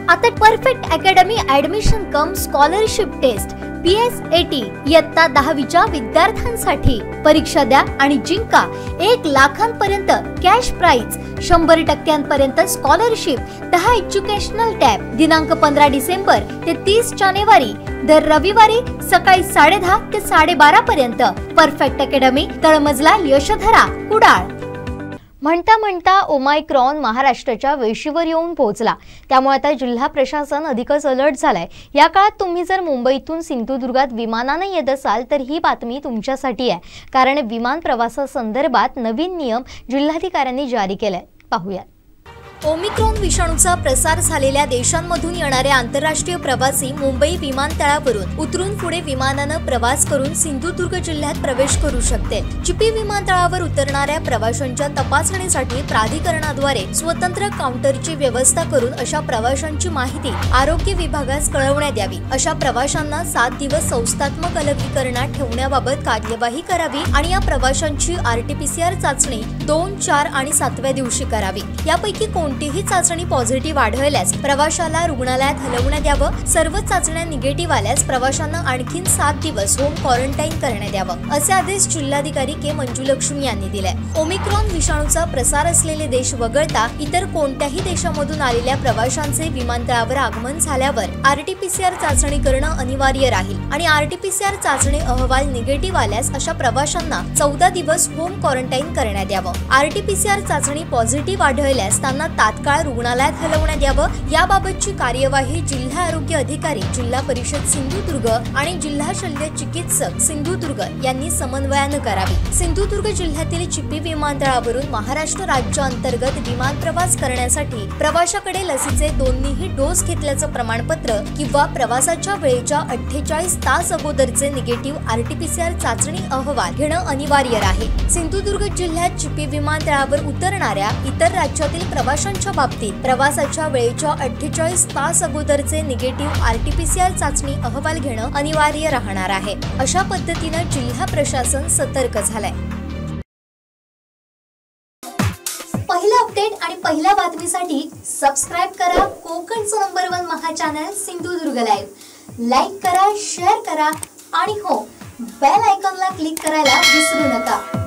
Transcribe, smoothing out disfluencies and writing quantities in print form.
आता perfect academy admission cum scholarship test PSAT इयत्ता 10वीच्या विद्यार्थ्यांसाठी परीक्षा द्या आणि जिंका 1 लाखांपर्यंत cash prize, 100% scholarship, 10 educational tab. दिनांक 15 डिसेंबर ते 30 जानेवारी दर रविवारी सकाळी 10:30 ते 12:30 पर्यंत। परफेक्ट अकॅडमी, तळमजला, यशोधरा, कुडाळ। म्हणता म्हणता ओमायक्रॉन महाराष्ट्राच्या वेशीवर येऊन पोहोचला, त्यामुळे आता जिल्हा प्रशासन अधिकच अलर्ट झालाय। या काळात तुम्ही जर मुंबईतून सिंधुदुर्गात विमानाने येत असाल तर ही बातमी तुमच्यासाठी आहे, कारण विमान प्रवासासंदर्भात नवीन नियम जिल्हाधिकाऱ्यांनी जारी केलाय। पाहूया। ओमिक्रॉन विषाणूचा प्रसार झालेल्या देशांमधून येणारे आंतरराष्ट्रीय प्रवासी मुंबई विमानतळावरून उतरून पुढे विमानानं प्रवास करून सिंधुदुर्ग जिल्ह्यात प्रवेश करू शकतील। चिपी विमानतळावर उतरणाऱ्या प्रवाशांच्या तपासणीसाठी प्राधिकरणाद्वारे स्वतंत्र काउंटरची व्यवस्था करून अशा प्रवाशांची माहिती आरोग्य विभागास कळवण्यात यावी। अशा प्रवाशांना 7 दिवस संस्थात्मक अलगीकरणात ठेवण्याबाबत कार्यवाही करावी आणि या प्रवाशांची RT-PCR चाचणी 2, 4 आणि 7व्या दिवशी करावी। यापैकी कोणतीही चाचणी पॉझिटिव्ह आढळल्यास प्रवाशाला रुग्णालयात हलवण्यात यावं। सर्व चाचण्या निगेटिव्ह आल्यास प्रवाशांना आणखीन 7 दिवस होम क्वारंटाईन करण्यात यावं, असे आदेश जिल्हाधिकारी के मंजुलक्ष्मी यांनी दिले। ओमिक्रॉन विषाणूचा प्रसार असलेले देश वगळता इतर कोणत्याही देशामधून आलेल्या प्रवाशांचे विमानतळावर आगमन झाल्यावर RT-PCR चाचणी करणं अनिवार्य राहील आणि RT-PCR चाचणी अहवाल निगेटिव्ह आल्यास अशा प्रवाशांना 14 दिवस होम क्वारंटाईन करण्यात यावं। RT-PCR चाचणी पॉझिटिव्ह आढळल्यास त्यांना तात्काळ रुग्णालयात हलवण्यात यावं। याबाबतची कार्यवाही जिल्हा आरोग्य अधिकारी, जिल्हा परिषद सिंधुदुर्ग आणि जिल्हा शल्य चिकित्सक सिंधुदुर्ग यांनी समन्वयाने करावी। सिंधुदुर्ग जिल्ह्यातील चिपी विमानतळावरून महाराष्ट्र राज्य अंतर्गत विमान प्रवास करण्यासाठी प्रवाशाकडे लसीचे दोन्हीही डोस घेतल्याचं प्रमाणपत्र किंवा प्रवासाच्या वेळेच्या 48 तास अगोदरचे निगेटिव्ह RT-PCR चाचणी अहवाल घेणं अनिवार्य राहील। सिंधुदुर्ग जिल्ह्यात चिपी विमानतळावर उतरणाऱ्या इतर राज्यातील प्रवाशांच्या बाबतीत प्रवासाच्या वेळेच्या 48 तास अगोदरचे निगेटिव्ह RT-PCR चाचणी अहवाल घेणं अनिवार्य राहणार आहे। अशा पद्धतीने जिल्हा प्रशासन सतर्क झालंय। पहिला अपडेट आणि पहिल्या बातमीसाठी सबस्क्राइब करा कोकणचं नंबर 1 महा चॅनल सिंधुदुर्ग लाईव्ह। लाईक करा, शेअर करा आणि हो, बेल आयकॉनला क्लिक करायला विसरू नका।